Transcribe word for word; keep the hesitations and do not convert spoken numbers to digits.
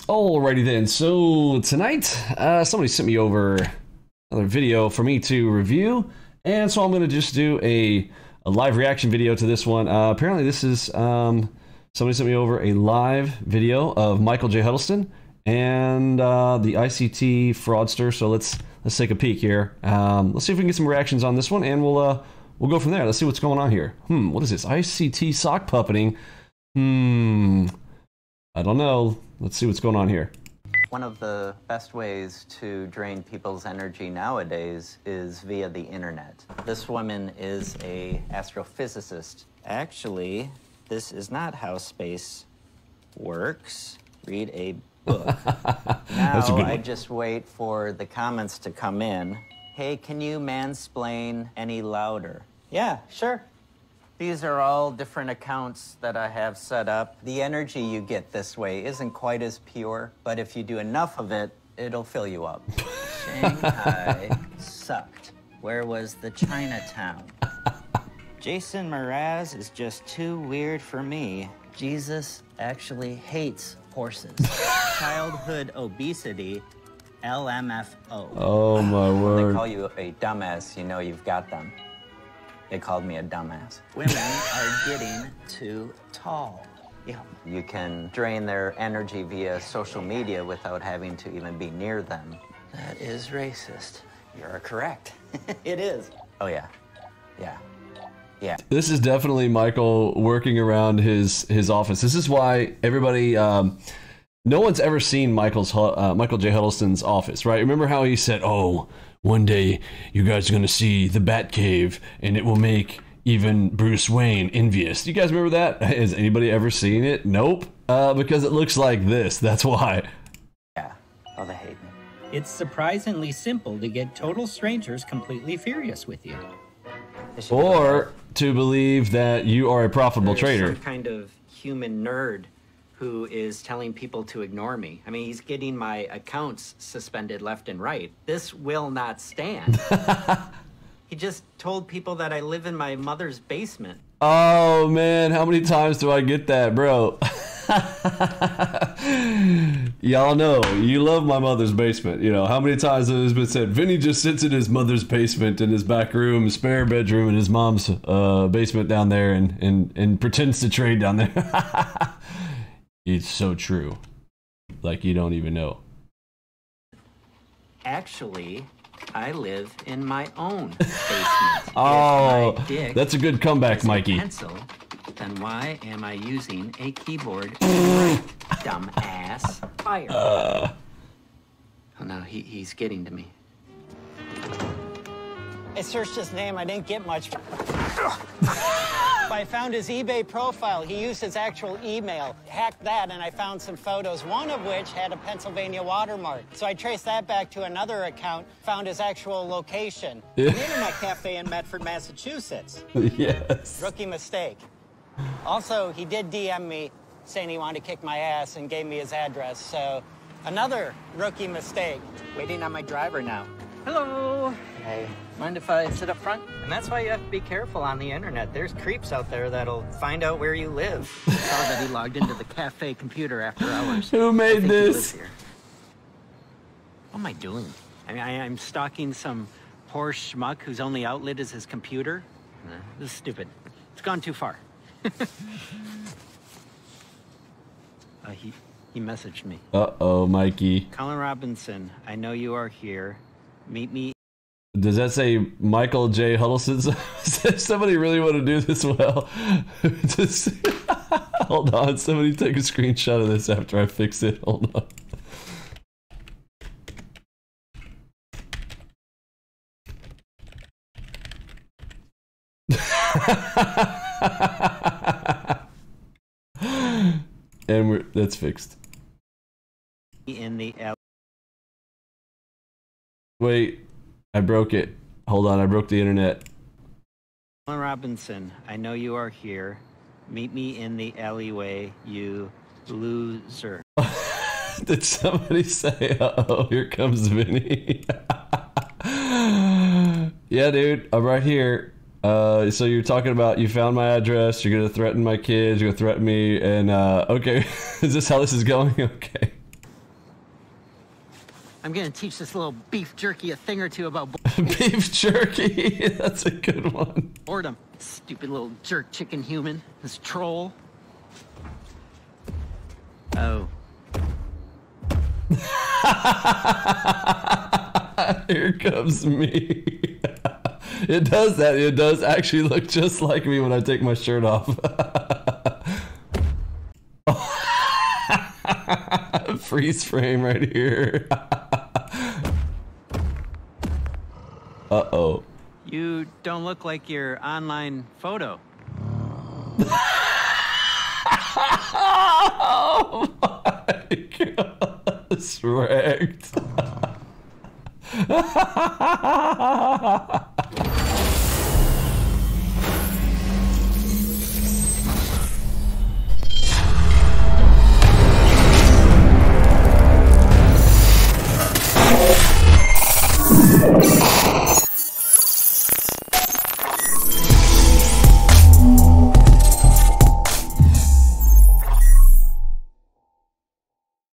Alrighty then, so tonight, uh, somebody sent me over another video for me to review, and so I'm going to just do a, a live reaction video to this one. Uh, apparently this is, um, somebody sent me over a live video of Michael J. Huddleston and uh, the I C T fraudster, so let's let's take a peek here. Um, let's see if we can get some reactions on this one, and we'll, uh, we'll go from there. Let's see what's going on here. Hmm, what is this? I C T sock puppeting. Hmm, I don't know. Let's see what's going on here. One of the best ways to drain people's energy nowadays is via the internet. This woman is a astrophysicist. Actually, this is not how space works. Read a book. Now I just wait for the comments to come in. Hey, can you mansplain any louder? Yeah, sure. These are all different accounts that I have set up. The energy you get this way isn't quite as pure, but if you do enough of it, it'll fill you up. Shanghai sucked. Where was the Chinatown? Jason Mraz is just too weird for me. Jesus actually hates horses. Childhood obesity, L M F O. Oh my word. When they call you a dumbass, you know you've got them. They called me a dumbass. Women are getting too tall. Yeah. You can drain their energy via social media without having to even be near them. That is racist. You're correct. It is. Oh, yeah. Yeah. Yeah. This is definitely Michael working around his his office. This is why everybody, um, no one's ever seen Michael's uh, Michael J. Huddleston's office, right? Remember how he said, "Oh, one day you guys are gonna see the Batcave, and it will make even Bruce Wayne envious." You guys remember that? Has anybody ever seen it? Nope. Uh, because it looks like this. That's why. Yeah. Oh, they hate me. It's surprisingly simple to get total strangers completely furious with you. Or to believe that you are a profitable There's trader. some kind of human nerd who is telling people to ignore me. I mean, he's getting my accounts suspended left and right. This will not stand. He just told people that I live in my mother's basement. Oh man, how many times do I get that, bro? Y'all know, you love my mother's basement. You know, how many times has it been said, Vinny just sits in his mother's basement in his back room, spare bedroom in his mom's uh, basement down there and, and, and pretends to trade down there. It's so true. Like you don't even know. Actually, I live in my own basement. Oh, If my dick that's a good comeback, is a Mikey. pencil, then why am I using a keyboard? Dumbass. Fire. Uh. Oh no, he, he's getting to me. I searched his name. I didn't get much. I found his eBay profile. He used his actual email, hacked that, and I found some photos, one of which had a Pennsylvania watermark. So I traced that back to another account, found his actual location. Yeah. An internet cafe in Medford, Massachusetts. Yes. Rookie mistake. Also, he did D M me saying he wanted to kick my ass and gave me his address. So another rookie mistake. Waiting on my driver now. Hello. Hey. Mind if I sit up front? And that's why you have to be careful on the internet. There's creeps out there that'll find out where you live. I saw that he logged into the cafe computer after hours. Who made I think this? he lives here. What am I doing? I mean, I, I'm stalking some poor schmuck whose only outlet is his computer. Nah, this is stupid. It's gone too far. uh, he, he messaged me. Uh-oh, Mikey. Colin Robinson, I know you are here. Meet me. Does that say Michael J. Huddleston? Does somebody really want to do this well? Just, hold on, somebody take a screenshot of this after I fix it. Hold on. And we're, that's fixed. In the L Wait, I broke it. Hold on, I broke the internet. Colin Robinson, I know you are here. Meet me in the alleyway, you loser. Did somebody say, uh-oh, here comes Vinny? Yeah, dude, I'm right here. Uh, so you're talking about you found my address, you're gonna threaten my kids, you're gonna threaten me, and uh, okay, is this how this is going? Okay. I'm gonna teach this little beef jerky a thing or two about Beef jerky. That's a good one. boredom. Stupid little jerk chicken human. This troll. Oh. Here comes me. It does that. It does actually look just like me when I take my shirt off. Freeze frame right here. Uh-oh. You don't look like your online photo. Oh my god. It's wrecked.